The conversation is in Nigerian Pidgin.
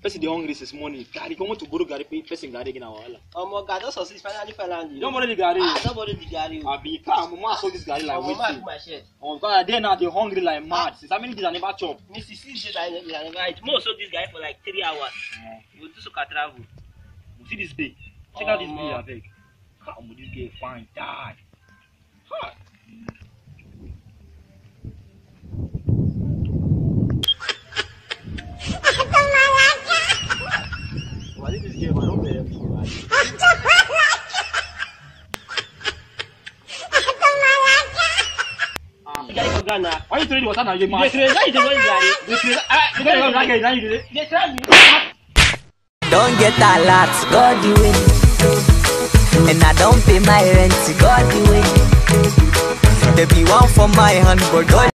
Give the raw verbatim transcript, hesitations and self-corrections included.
person the hungry this morning. Gary, come to borrow Gary, person Gary again. Oh my God, those sausages finally fell on you. Don't bother the Gary. Don't bother the Gary. I be calm. Mama saw this Gary like waiting. My shirt. Oh God, they now they hungry like mad. Since how many days I never chop? Missus Six days I never eat. Most of this guy for like three hours. You do so can travel. You see this big? Check out this big, I beg. Come with this girl, fine, dad. Huh. What is this game? I don't play it. Why you throwing the water now? You mad? Don't get a lot, God the way. And I don't pay my rent, God the way. There be one for my hand, but God